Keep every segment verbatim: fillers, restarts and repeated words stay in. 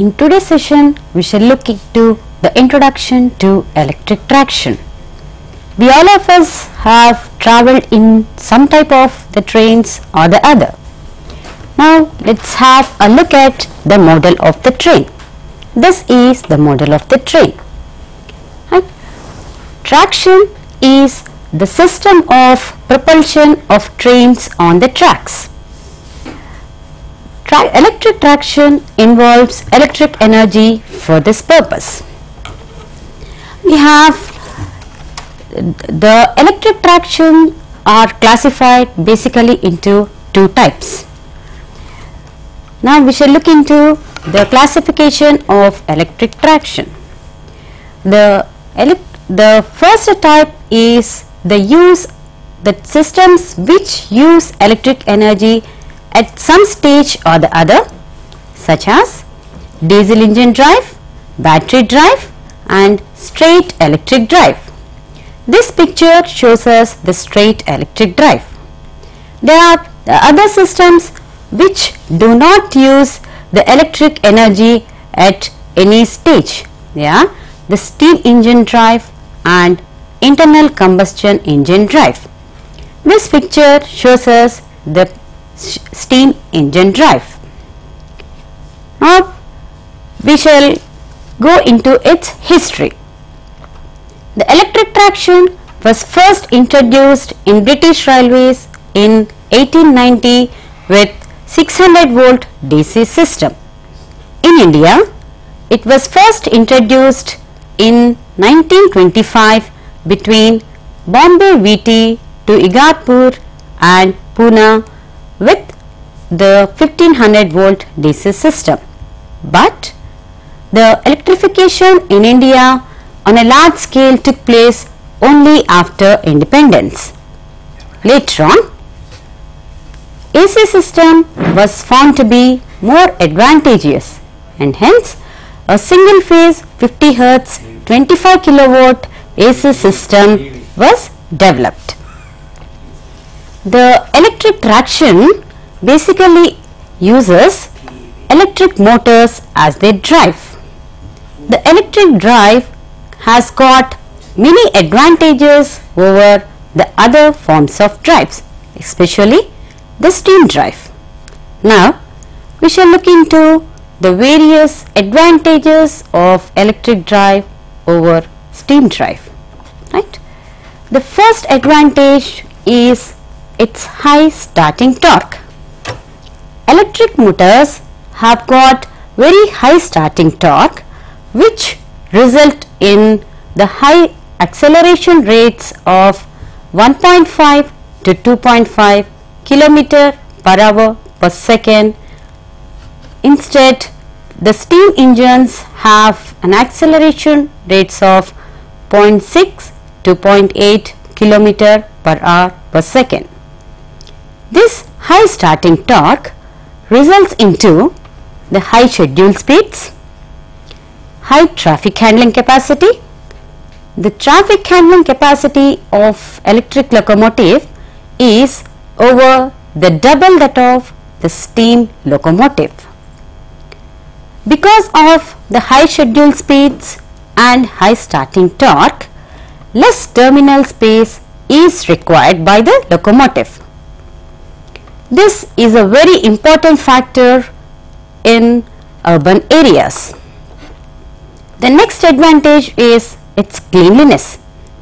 In today's session, we shall look into the introduction to electric traction. We all of us have travelled in some type of the trains or the other. Now let's have a look at the model of the train. This is the model of the train. Right? Traction is the system of propulsion of trains on the tracks. Tra- electric traction involves electric energy for this purpose. We have the electric traction are classified basically into two types. Now we shall look into the classification of electric traction. The the first type is the use the systems which use electric energy at some stage or the other, such as diesel engine drive, battery drive and straight electric drive. This picture shows us the straight electric drive. There are the other systems which do not use the electric energy at any stage. They are the steam engine drive and internal combustion engine drive. This picture shows us the steam engine drive. Now we shall go into its history. The electric traction was first introduced in British Railways in eighteen ninety with six hundred volt D C system. In India, it was first introduced in nineteen twenty-five between Bombay V T to Igatpur and Pune with the fifteen hundred volt D C system. But the electrification in India on a large scale took place only after independence. Later on, A C system was found to be more advantageous and hence a single phase fifty hertz twenty-five kilowatt A C system was developed. The electric traction basically uses electric motors as they drive. The electric drive has got many advantages over the other forms of drives, especially the steam drive. Now we shall look into the various advantages of electric drive over steam drive. Right? The first advantage is its high starting torque. Electric motors have got very high starting torque which result in the high acceleration rates of one point five to two point five kilometer per hour per second. Instead, the steam engines have an acceleration rates of zero point six to zero point eight kilometer per hour per second. This high starting torque results into the high schedule speeds, high traffic handling capacity. The traffic handling capacity of electric locomotive is over the double that of the steam locomotive. Because of the high schedule speeds and high starting torque, less terminal space is required by the locomotive. This is a very important factor in urban areas. The next advantage is its cleanliness.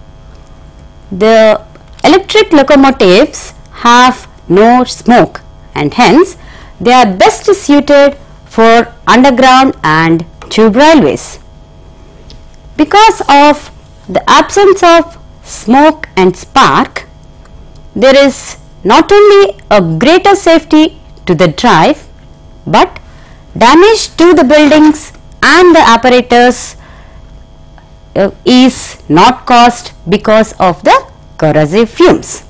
The electric locomotives have no smoke and hence they are best suited for underground and tube railways. Because of the absence of smoke and spark, there is not only a greater safety to the drive but damage to the buildings and the apparatus uh, is not caused because of the corrosive fumes.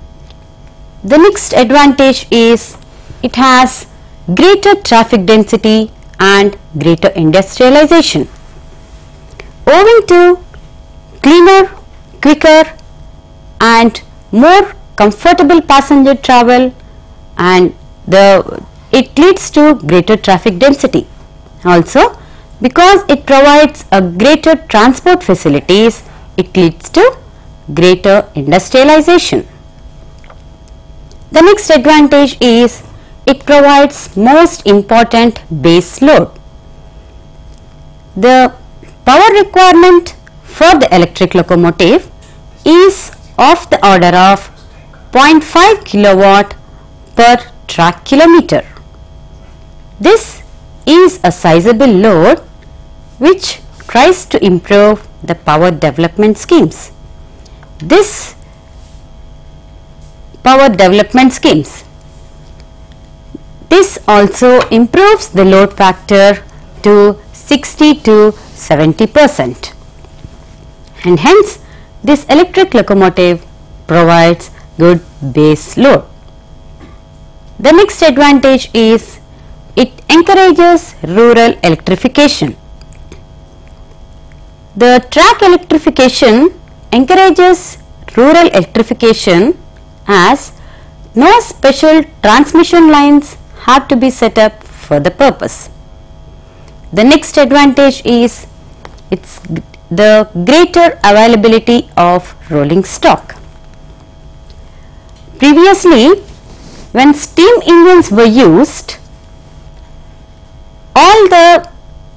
The next advantage is it has greater traffic density and greater industrialization. Owing to cleaner, quicker and more comfortable passenger travel and the it leads to greater traffic density. Also Because it provides a greater transport facilities, it leads to greater industrialization. The next advantage is it provides most important base load. The power requirement for the electric locomotive is of the order of zero point five kilowatt per track kilometer. This is a sizable load which tries to improve the power development schemes. This power development schemes. This also improves the load factor to sixty to seventy percent, and hence this electric locomotive provides good base load. The next advantage is it encourages rural electrification. The track electrification encourages rural electrification as no special transmission lines have to be set up for the purpose. The next advantage is it's the greater availability of rolling stock. Previously, when steam engines were used, all the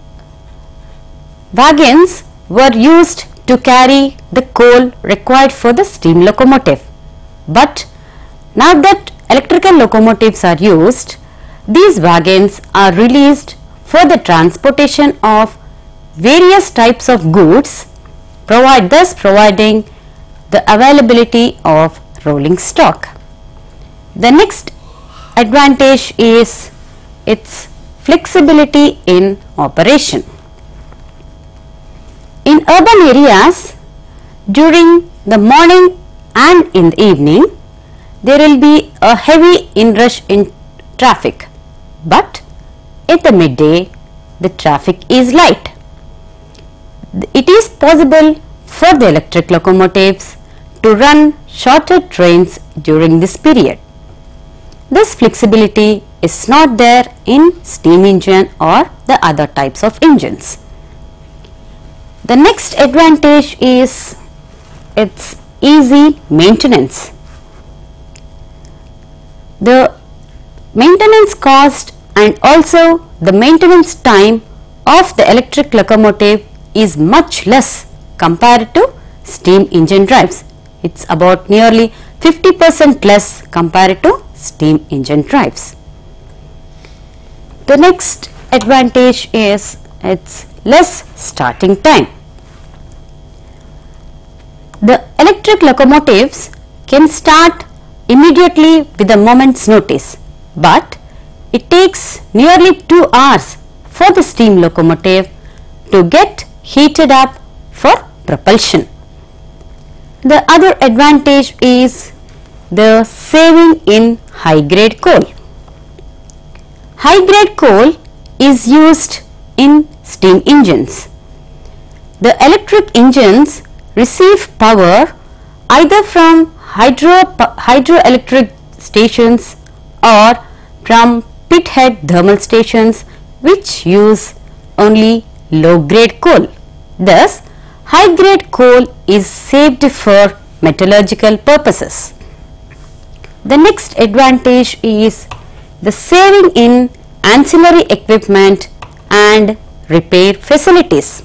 wagons were used to carry the coal required for the steam locomotive. But now that electrical locomotives are used, these wagons are released for the transportation of various types of goods, provide thus providing the availability of rolling stock. The next advantage is its flexibility in operation. In urban areas, during the morning and in the evening, there will be a heavy inrush in traffic, but at the midday the traffic is light. It is possible for the electric locomotives to run shorter trains during this period. This flexibility is not there in steam engine or the other types of engines. The next advantage is its easy maintenance. The maintenance cost and also the maintenance time of the electric locomotive is much less compared to steam engine drives. It's about nearly fifty percent less compared to steam engine drives. The next advantage is its less starting time. The electric locomotives can start immediately with a moment's notice, but it takes nearly two hours for the steam locomotive to get heated up for propulsion. The other advantage is the saving in high grade coal. High grade coal is used in steam engines. The electric engines receive power either from hydro hydroelectric stations or from pit head thermal stations which use only low grade coal. Thus, high grade coal is saved for metallurgical purposes. The next advantage is the saving in ancillary equipment and repair facilities.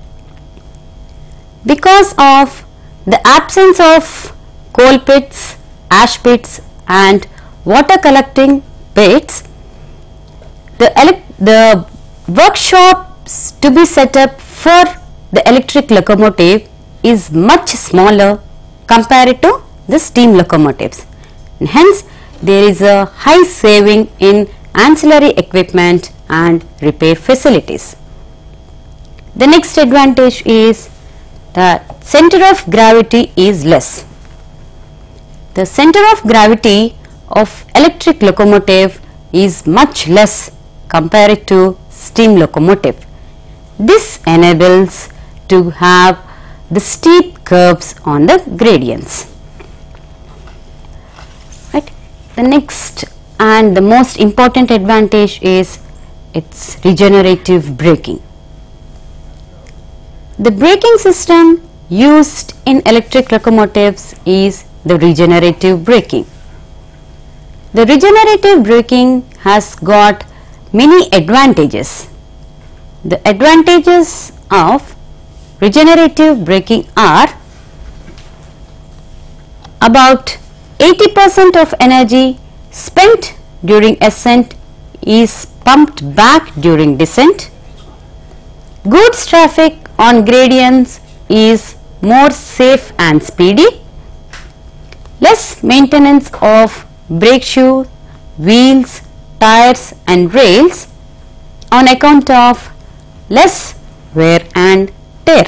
Because of the absence of coal pits, ash pits and water collecting pits, the, the workshops to be set up for the electric locomotive is much smaller compared to the steam locomotives. And hence, there is a high saving in ancillary equipment and repair facilities. The next advantage is the center of gravity is less. The center of gravity of electric locomotive is much less compared to steam locomotive. This enables to have the steep curves on the gradients. Right. The next and the most important advantage is its regenerative braking. The braking system used in electric locomotives is the regenerative braking. The regenerative braking has got many advantages. The advantages of regenerative braking are about eighty percent of energy spent during ascent is pumped back during descent. Goods traffic on gradients is more safe and speedy. Less maintenance of brake shoe, wheels, tires and rails on account of less wear and tear.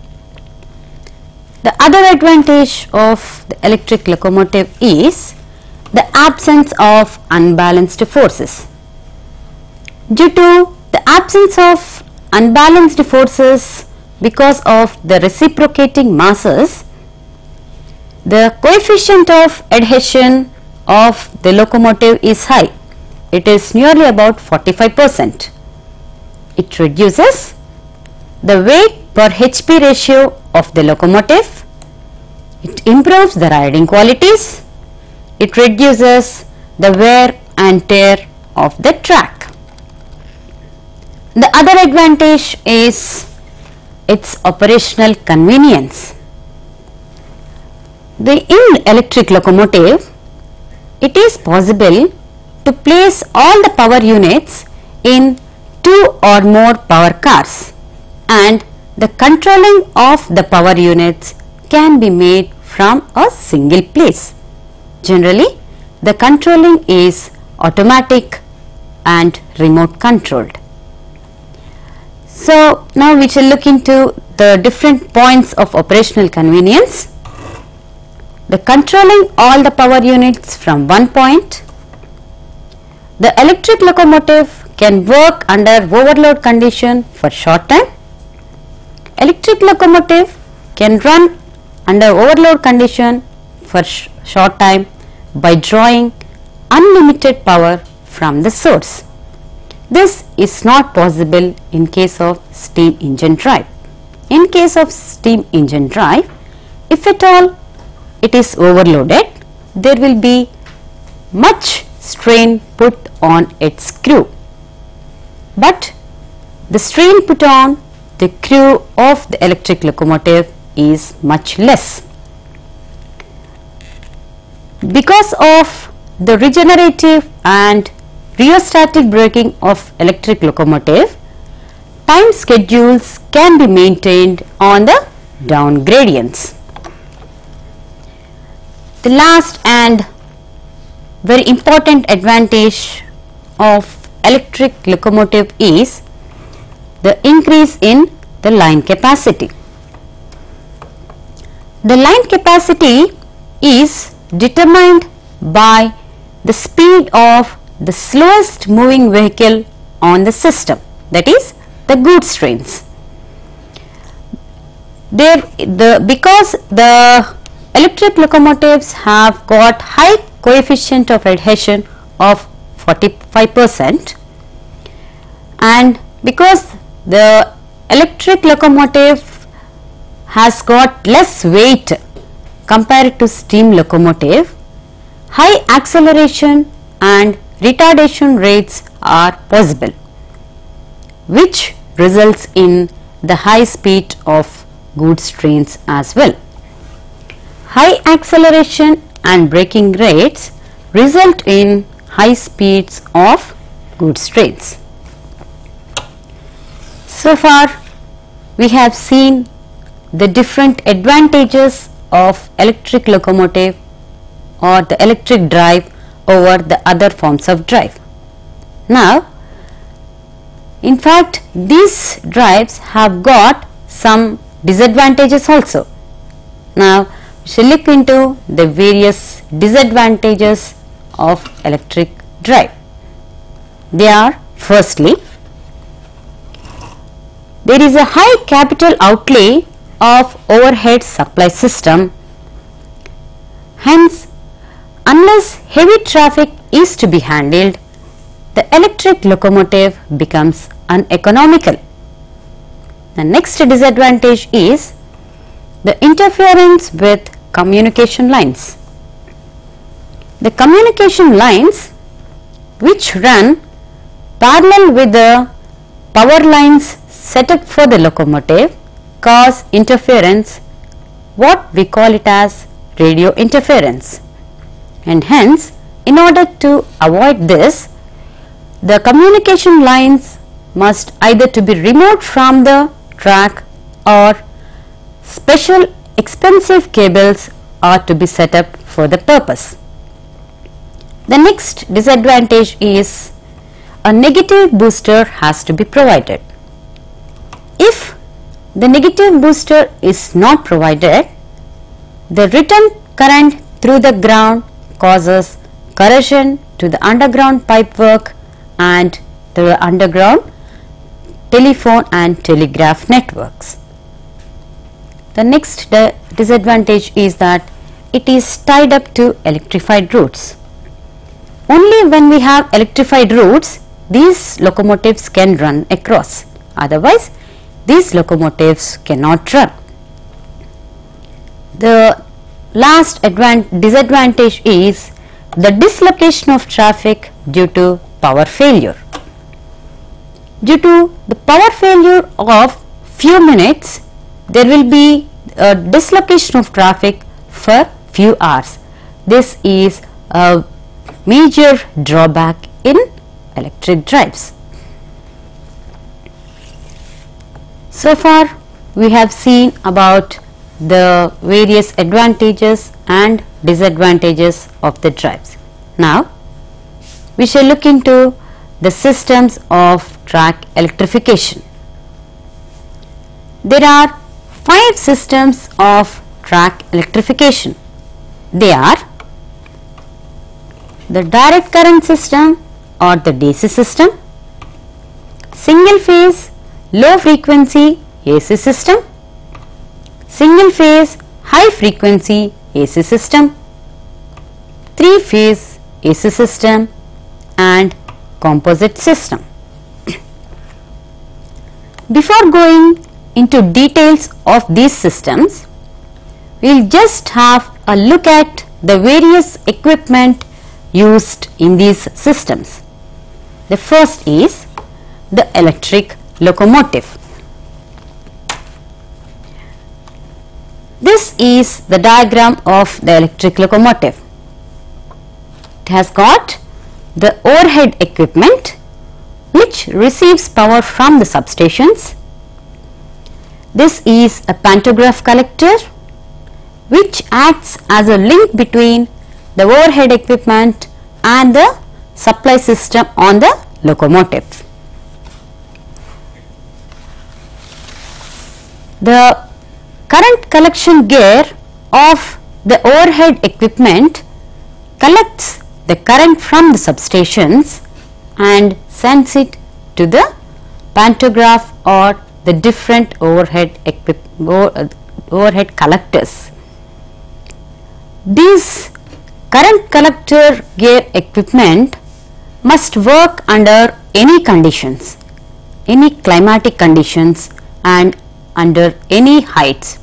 The other advantage of the electric locomotive is the absence of unbalanced forces. Due to the absence of unbalanced forces because of the reciprocating masses, the coefficient of adhesion of the locomotive is high. It is nearly about forty-five percent. It reduces the weight per H P ratio of the locomotive. It improves the riding qualities. It reduces the wear and tear of the track. The other advantage is its operational convenience. The in electric locomotive, it is possible to place all the power units in two or more power cars, and the controlling of the power units can be made from a single place. Generally, the controlling is automatic and remote controlled. So, now we shall look into the different points of operational convenience. The controlling all the power units from one point. The electric locomotive can work under overload condition for short time. Electric locomotive can run under overload condition for sh short time by drawing unlimited power from the source. This is not possible in case of steam engine drive. In case of steam engine drive, if at all it is overloaded, there will be much strain put on its crew. But the strain put on the crew of the electric locomotive is much less. Because of the regenerative and rheostatic braking of electric locomotive, time schedules can be maintained on the down gradients. The last and very important advantage of electric locomotive is the increase in the line capacity. The line capacity is determined by the speed of the slowest moving vehicle on the system, that is the goods trains. There, the because the electric locomotives have got high coefficient of adhesion of forty-five percent, and because the electric locomotive has got less weight compared to steam locomotive, high acceleration and retardation rates are possible, which results in the high speed of goods trains as well. High acceleration and braking rates result in high speeds of goods trains. So far, we have seen the different advantages of electric locomotive or the electric drive over the other forms of drive. Now, in fact, these drives have got some disadvantages also. Now, we shall look into the various disadvantages of electric drive. They are, firstly, there is a high capital outlay of overhead supply system. Hence, unless heavy traffic is to be handled, the electric locomotive becomes uneconomical. The next disadvantage is the interference with communication lines. The communication lines which run parallel with the power lines set up for the locomotive cause interference, what we call it as radio interference, and hence in order to avoid this, the communication lines must either to be removed from the track or special expensive cables are to be set up for the purpose. The next disadvantage is a negative booster has to be provided. If the negative booster is not provided, the return current through the ground causes corrosion to the underground pipework and the underground telephone and telegraph networks. The next disadvantage is that it is tied up to electrified routes. Only when we have electrified routes, these locomotives can run across, otherwise these locomotives cannot run. The last disadvantage is the dislocation of traffic due to power failure. Due to the power failure of few minutes, there will be a dislocation of traffic for few hours. This is a major drawback in electric drives. So far we have seen about the various advantages and disadvantages of the drives. Now we shall look into the systems of track electrification. There are five systems of track electrification. They are the direct current system or the D C system, single phase low frequency A C system, single phase high frequency A C system, three phase A C system and composite system. Before going into details of these systems, we will just have a look at the various equipment used in these systems. The first is the electric locomotive. This is the diagram of the electric locomotive. It has got the overhead equipment which receives power from the substations. This is a pantograph collector which acts as a link between the overhead equipment and the supply system on the locomotive. The current collection gear of the overhead equipment collects the current from the substations and sends it to the pantograph or the different overhead equip overhead collectors. These current collector gear equipment must work under any conditions, any climatic conditions and under any heights.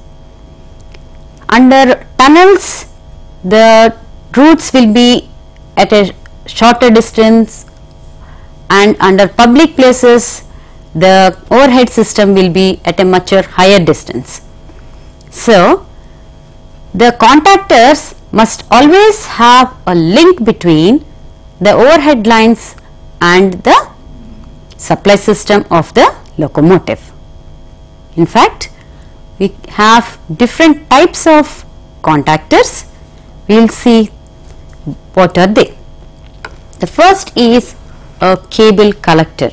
Under tunnels, the routes will be at a shorter distance, and under public places the overhead system will be at a much higher distance. So the contactors must always have a link between the overhead lines and the supply system of the locomotive. In fact, we have different types of contactors. We will see what are they. The first is a cable collector.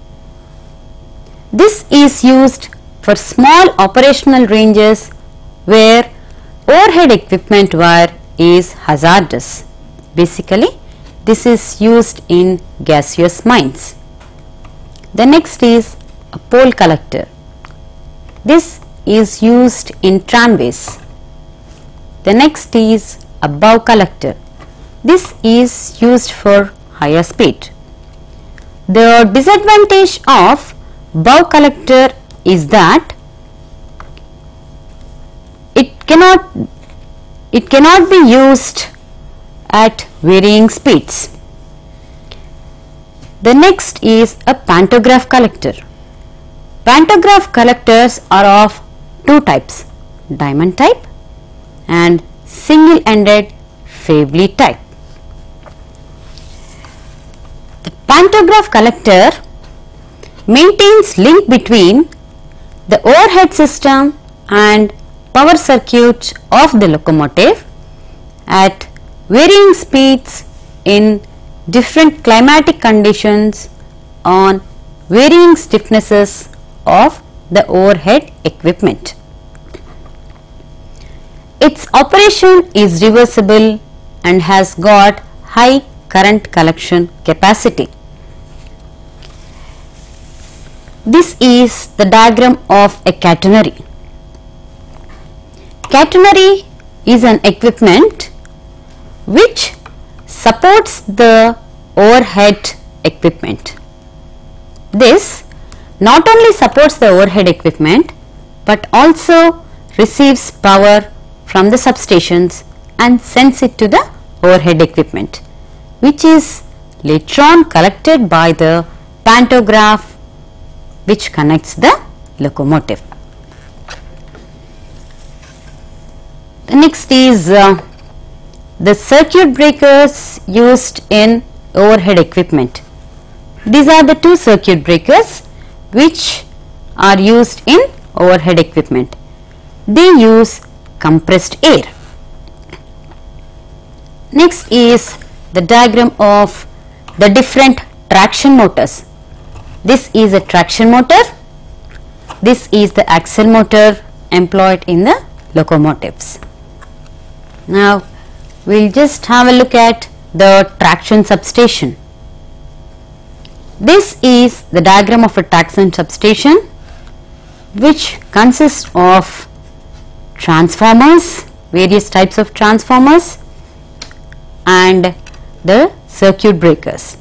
This is used for small operational ranges where overhead equipment wire is hazardous. Basically, this is used in gaseous mines. The next is a pole collector. This is used in tramways. The next is a bow collector. This is used for higher speed. The disadvantage of bow collector is that it cannot it cannot be used at varying speeds. The next is a pantograph collector. Pantograph collectors are of two types, diamond type and single-ended Fabry type. The pantograph collector maintains link between the overhead system and power circuit of the locomotive at varying speeds in different climatic conditions on varying stiffnesses of the overhead equipment. Its operation is reversible and has got high current collection capacity. This is the diagram of a catenary. Catenary is an equipment which supports the overhead equipment. This not only supports the overhead equipment but also receives power from the substations and sends it to the overhead equipment, which is later on collected by the pantograph which connects the locomotive. The next is uh, the circuit breakers used in overhead equipment. These are the two circuit breakers which are used in overhead equipment. They use compressed air. Next is the diagram of the different traction motors. This is a traction motor. This is the axle motor employed in the locomotives. Now we will just have a look at the traction substation. This is the diagram of a traction substation which consists of transformers, various types of transformers, and the circuit breakers.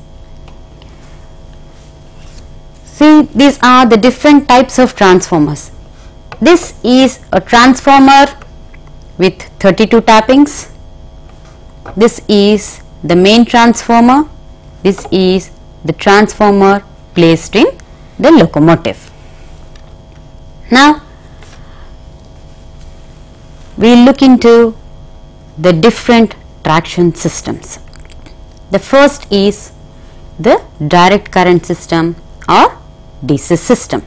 See, these are the different types of transformers. This is a transformer with thirty-two tappings. This is the main transformer. This is the transformer placed in the locomotive. Now we will look into the different traction systems. The first is the direct current system or D C system.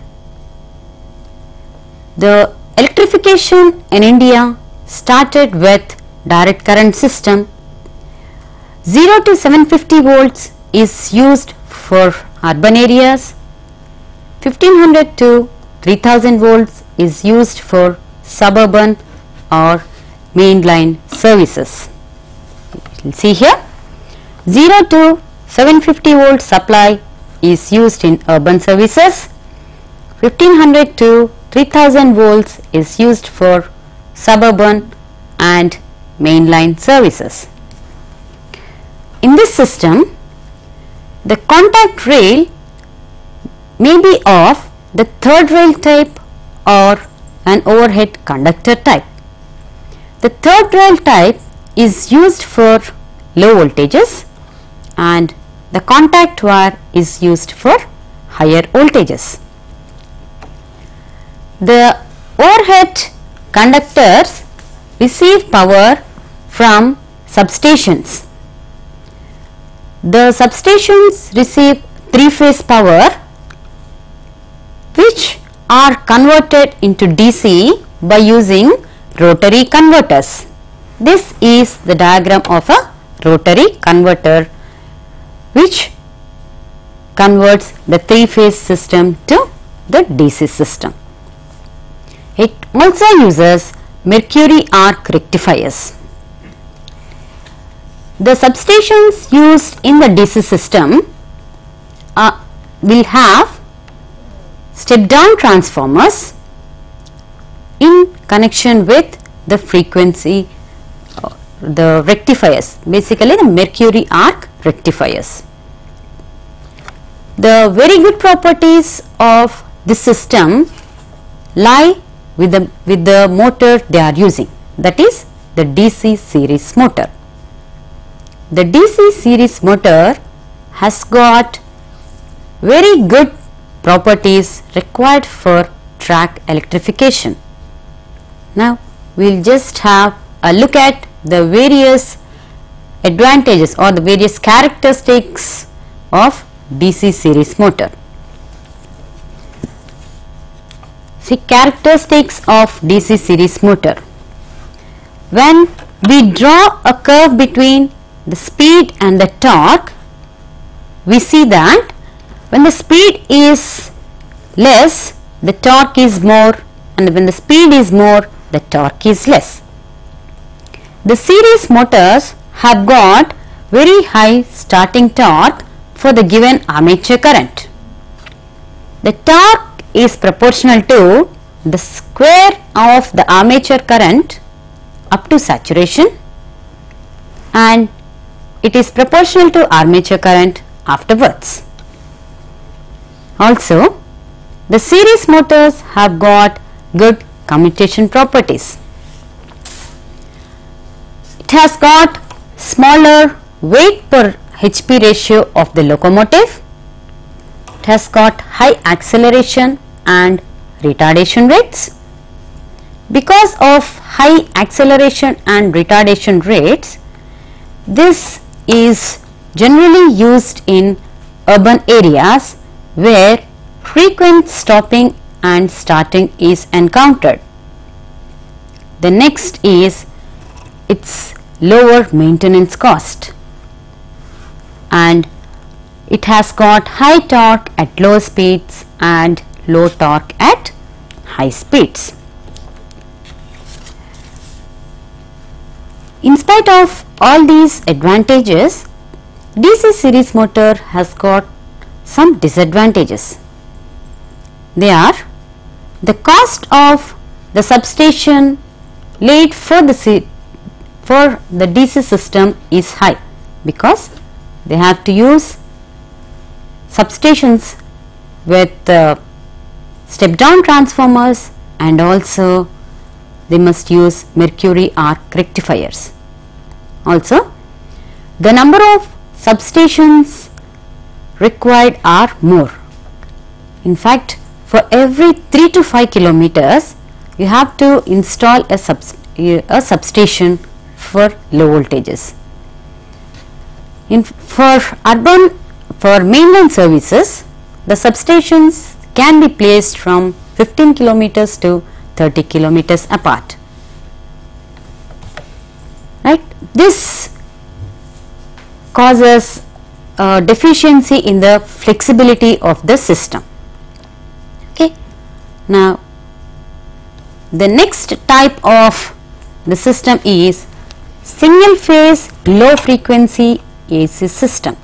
The electrification in India started with direct current system. zero to seven hundred fifty volts is used for urban areas. fifteen hundred to three thousand volts is used for suburban or mainline services. You will see here zero to seven hundred fifty volt supply is used in urban services. fifteen hundred to three thousand volts is used for suburban and mainline services. In this system, the contact rail may be of the third rail type or an overhead conductor type. The third rail type is used for low voltages and the contact wire is used for higher voltages. The overhead conductors receive power from substations. The substations receive three-phase power which are converted into D C by using rotary converters. This is the diagram of a rotary converter which converts the three-phase system to the D C system. It also uses mercury arc rectifiers. The substations used in the D C system uh, will have step down transformers in connection with the frequency, uh, the rectifiers, basically the mercury arc rectifiers. The very good properties of this system lie with the, with the motor they are using, that is the D C series motor. The D C series motor has got very good properties required for track electrification. Now we will just have a look at the various advantages or the various characteristics of D C series motor. See, characteristics of D C series motor. When we draw a curve between the speed and the torque, we see that when the speed is less, the torque is more, and when the speed is more, the torque is less. The series motors have got very high starting torque for the given armature current. The torque is proportional to the square of the armature current up to saturation, and it is proportional to armature current afterwards. Also, the series motors have got good commutation properties. It has got smaller weight per H P ratio of the locomotive. It has got high acceleration and retardation rates. Because of high acceleration and retardation rates, this is generally used in urban areas where frequent stopping and starting is encountered. The next is its lower maintenance cost, and it has got high torque at low speeds and low torque at high speeds. In spite of all these advantages, D C series motor has got some disadvantages. They are: the cost of the substation laid for the C for the D C system is high, because they have to use substations with uh, step down transformers, and also they must use mercury arc rectifiers. Also, the number of substations required are more. In fact, for every three to five kilometers you have to install a, sub, a substation for low voltages. In for urban, for mainline services, the substations can be placed from fifteen kilometers to thirty kilometers apart. Right? This causes a deficiency in the flexibility of the system. Okay. Now, the next type of the system is single phase low frequency A C system.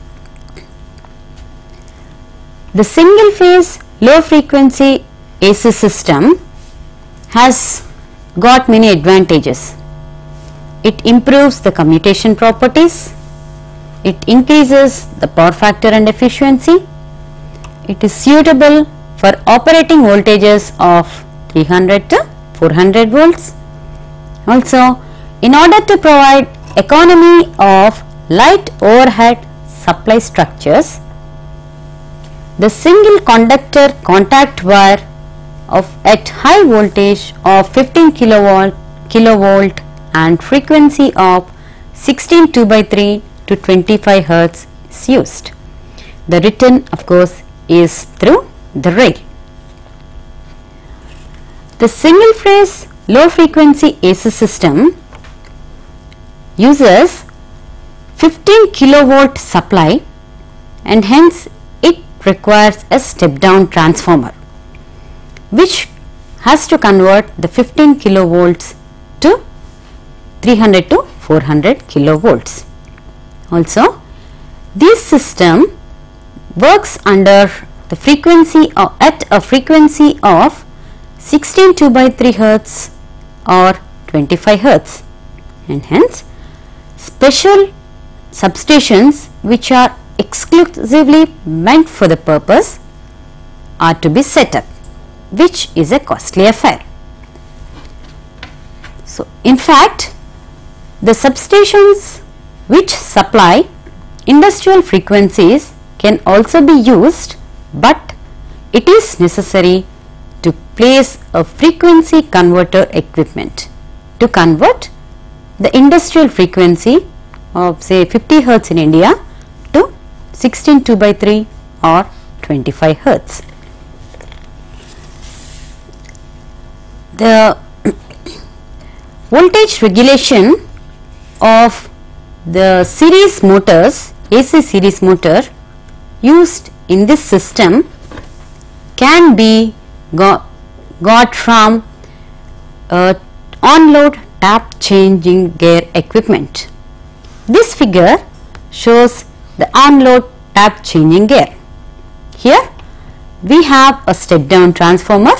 The single phase low frequency A C system has got many advantages. It improves the commutation properties, it increases the power factor and efficiency, it is suitable for operating voltages of three hundred to four hundred volts. Also, in order to provide economy of light overhead supply structures, the single conductor contact wire of at high voltage of fifteen kilovolt, kilovolt and frequency of sixteen two by three to twenty-five hertz is used. The return, of course, is through the rail. The single phase low frequency A C system uses fifteen kilovolt supply, and hence it requires a step down transformer which has to convert the fifteen kilovolts to three hundred to four hundred kilovolts. Also, this system works under the frequency of, at a frequency of sixteen two by three hertz or twenty-five hertz, and hence special substations which are exclusively meant for the purpose are to be set up. which is a costly affair. So, in fact, the substations which supply industrial frequencies can also be used, but it is necessary to place a frequency converter equipment to convert the industrial frequency of say fifty hertz in India to sixteen two by three or twenty-five hertz. The voltage regulation of the series motors, A C series motor used in this system can be got, got from uh, on-load tap changing gear equipment. This figure shows the on-load tap changing gear. Here we have a step down transformer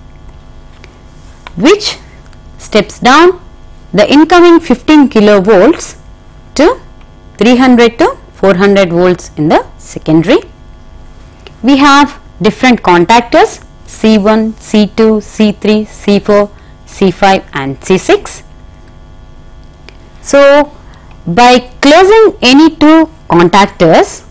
which steps down the incoming fifteen kilovolts to three hundred to four hundred volts in the secondary. We have different contactors C one, C two, C three, C four, C five and C six. So, by closing any two contactors,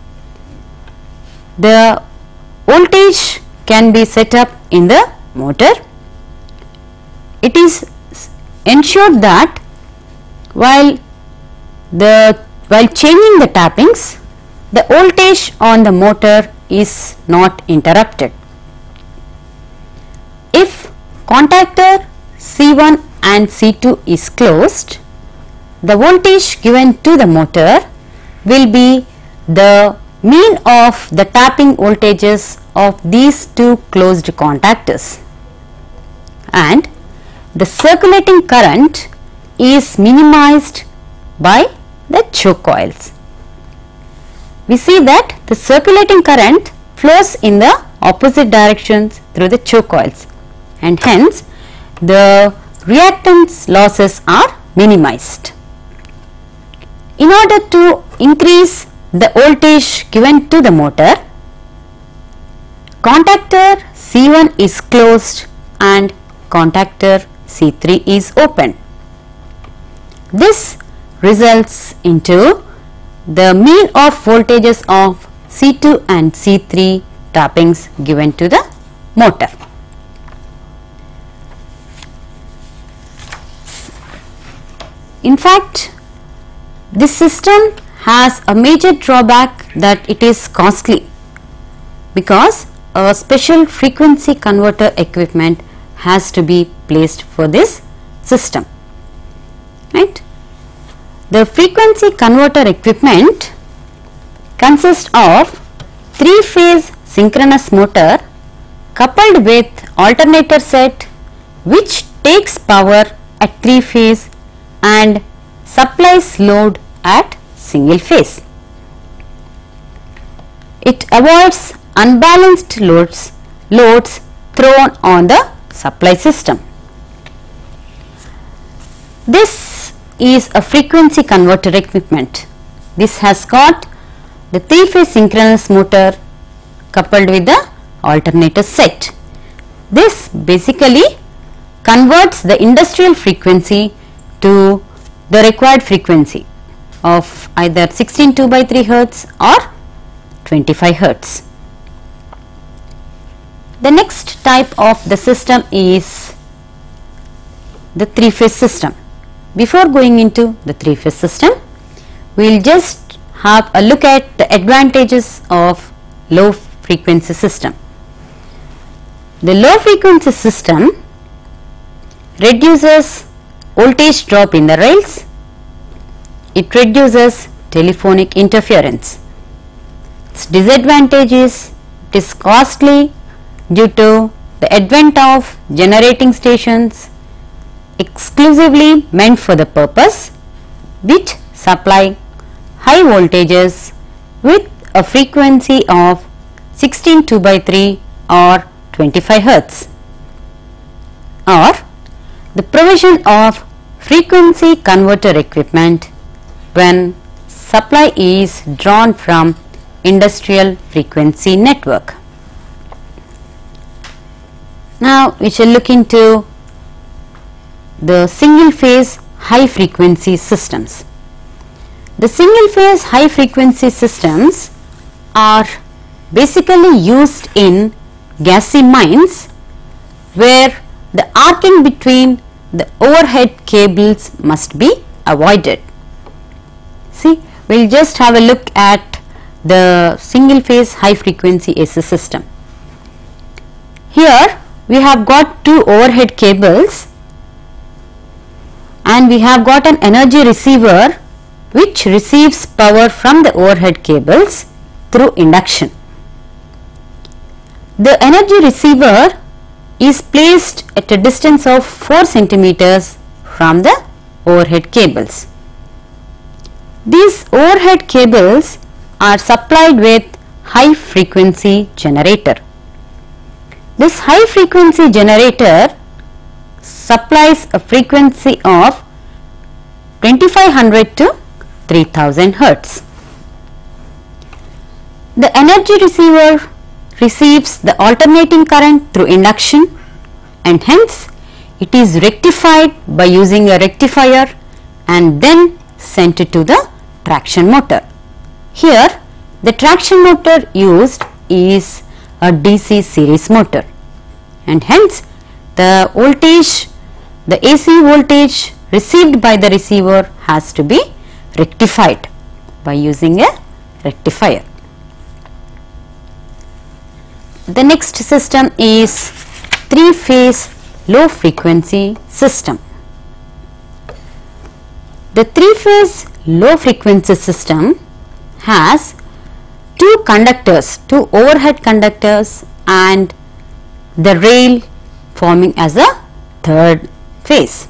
the voltage can be set up in the motor. It is ensured that while the while changing the tappings, the voltage on the motor is not interrupted. If contactor C one and C two is closed, the voltage given to the motor will be the mean of the tapping voltages of these two closed contactors, and the circulating current is minimized by the choke coils. We see that the circulating current flows in the opposite directions through the choke coils, and hence the reactance losses are minimized. In order to increase the voltage given to the motor, contactor C one is closed and contactor C three is open. This results into the mean of voltages of C two and C three tappings given to the motor. In fact, this system has a major drawback that it is costly, because a special frequency converter equipment has to be placed for this system, right. The frequency converter equipment consists of three phase synchronous motor coupled with alternator set which takes power at three phase and supplies load at single phase. It avoids unbalanced loads, loads thrown on the supply system. This is a frequency converter equipment. This has got the three phase synchronous motor coupled with the alternator set. This basically converts the industrial frequency to the required frequency of either sixteen two by three hertz or twenty-five hertz. The next type of the system is the three phase system. Before going into the three phase system, we will just have a look at the advantages of low frequency system. The low frequency system reduces voltage drop in the rails. It reduces telephonic interference. Its disadvantage is it is costly due to the advent of generating stations exclusively meant for the purpose, which supply high voltages with a frequency of sixteen two by three or twenty-five hertz, or the provision of frequency converter equipment when supply is drawn from industrial frequency network. Now we shall look into the single phase high frequency systems. The single phase high frequency systems are basically used in gassy mines where the arcing between the overhead cables must be avoided. See, we will just have a look at the single phase high frequency A C system. Here we have got two overhead cables and we have got an energy receiver which receives power from the overhead cables through induction. The energy receiver is placed at a distance of four centimeters from the overhead cables. These overhead cables are supplied with high frequency generator. This high frequency generator supplies a frequency of twenty-five hundred to three thousand hertz. The energy receiver receives the alternating current through induction and hence it is rectified by using a rectifier and then sent to the traction motor. Here the traction motor used is a D C series motor and hence the voltage, the A C voltage received by the receiver has to be rectified by using a rectifier. The next system is three phase low frequency system. The three phase low frequency system has two conductors, two overhead conductors and the rail forming as a third phase.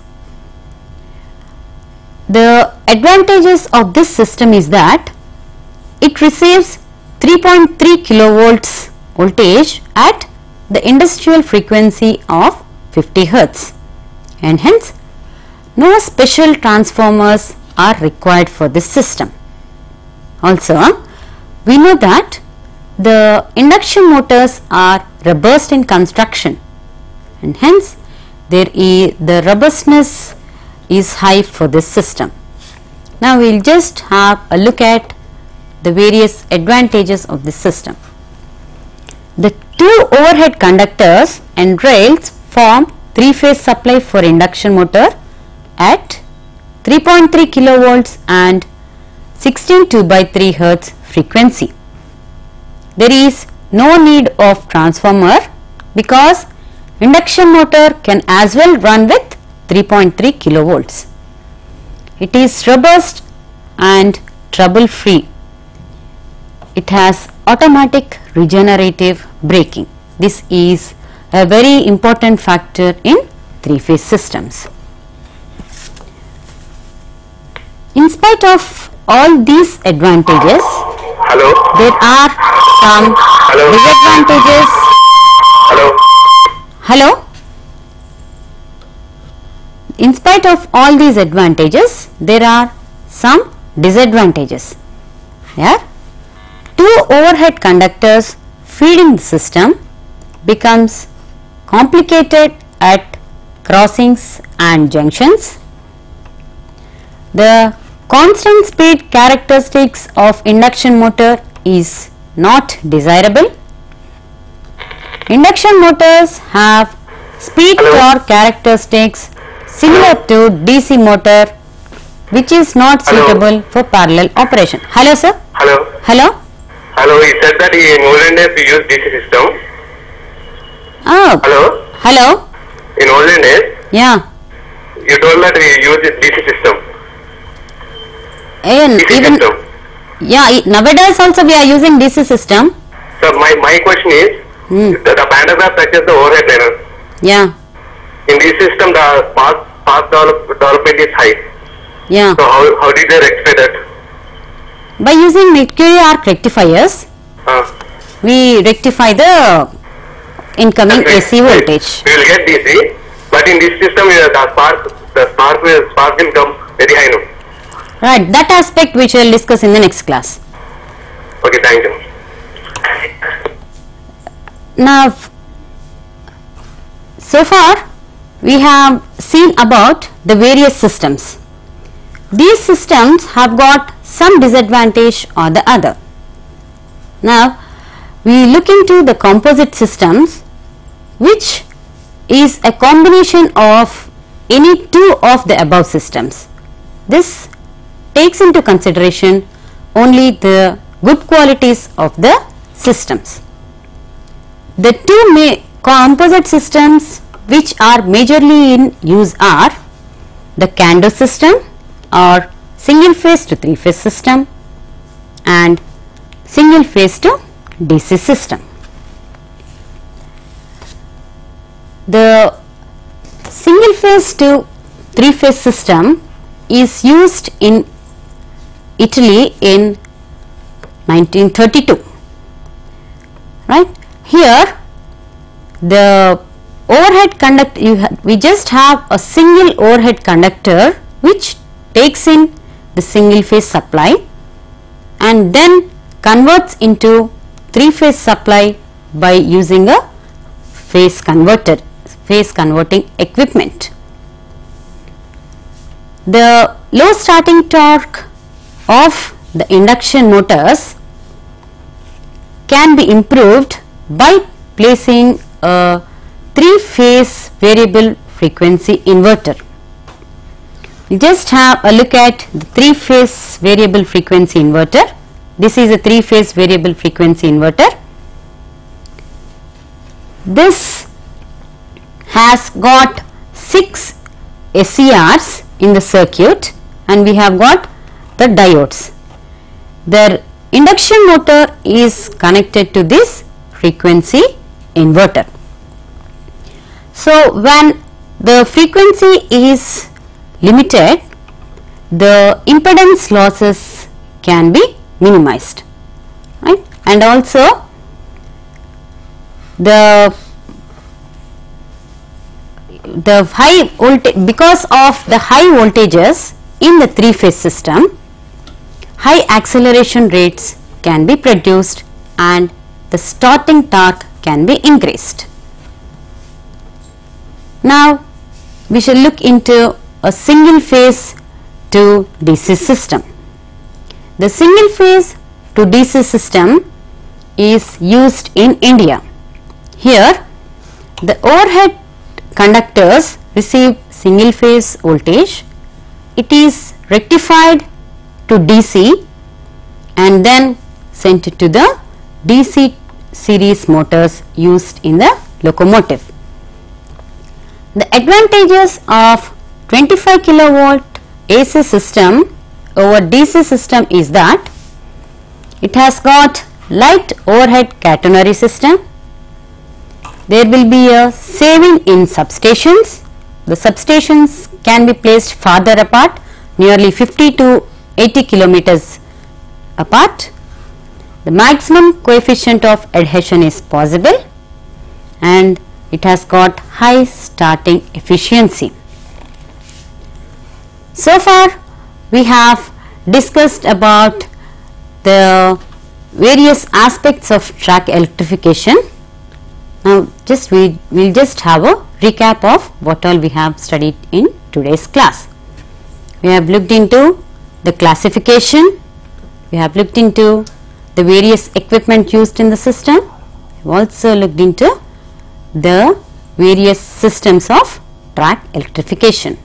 The advantages of this system is that it receives three point three kilovolts voltage at the industrial frequency of fifty hertz and hence no special transformers are required for this system. Also, we know that the induction motors are robust in construction and hence there is the robustness is high for this system. Now we will just have a look at the various advantages of this system. The two overhead conductors and rails form three phase supply for induction motor at three point three kilovolts and sixteen two by three hertz frequency. There is no need of transformer because induction motor can as well run with three point three kilovolts. It is robust and trouble free. It has automatic regenerative braking. This is a very important factor in three phase systems. In spite of all these advantages, Hello. there are some Hello. disadvantages. Hello. Hello? In spite of all these advantages, there are some disadvantages. Here, two overhead conductors feeding the system becomes complicated at crossings and junctions. The constant speed characteristics of induction motor is not desirable. Induction motors have speed torque characteristics similar to D C motor which is not Hello. suitable for parallel operation. Hello sir? Hello. Hello? Hello. He said that in olden days we used D C system. Oh. Hello. Hello? In olden days, Yeah. you told that we used D C system. And D C even system. yeah, i- nowadays also we are using D C system. So my my question is, Hmm. the, the pantograph touches the overhead liner. Yeah. In this system, the path path develop, development is high. Yeah. So how how did they rectify that? By using mercury arc rectifiers, Uh, we rectify the incoming A C voltage. We will get D C, but in this system, uh, the spark the spark will spark will come very high now. Right, that aspect we shall discuss in the next class. Okay, thank you. Now, so far we have seen about the various systems. These systems have got some disadvantage or the other. Now we look into the composite systems, which is a combination of any two of the above systems. This takes into consideration only the good qualities of the systems. The two ma composite systems which are majorly in use are the Kando system or single phase to three phase system and single phase to D C system. The single phase to three phase system is used in Italy in nineteen thirty-two, right. Here the overhead conductor, you ha we just have a single overhead conductor which takes in the single phase supply and then converts into three phase supply by using a phase converter, phase converting equipment. The low starting torque of the induction motors can be improved by placing a three phase variable frequency inverter. We just have a look at the three phase variable frequency inverter. This is a three phase variable frequency inverter. This has got six S C Rs in the circuit and we have got the diodes. The induction motor is connected to this frequency inverter. So when the frequency is limited, the impedance losses can be minimized, right, and also the the high voltage, because of the high voltages in the three phase system, high acceleration rates can be produced and the starting torque can be increased. Now we shall look into a single phase to D C system. The single phase to D C system is used in India. Here the overhead conductors receive single phase voltage, it is rectified to D C and then sent to the D C series motors used in the locomotive. The advantages of twenty-five kilovolt A C system over D C system is that it has got light overhead catenary system. There will be a saving in substations. The substations can be placed farther apart, nearly fifty to eighty kilometers apart. The maximum coefficient of adhesion is possible and it has got high starting efficiency. So far we have discussed about the various aspects of track electrification. Now just we will just have a recap of what all we have studied in today's class. We have looked into the classification, we have looked into the various equipment used in the system, we have also looked into the various systems of track electrification.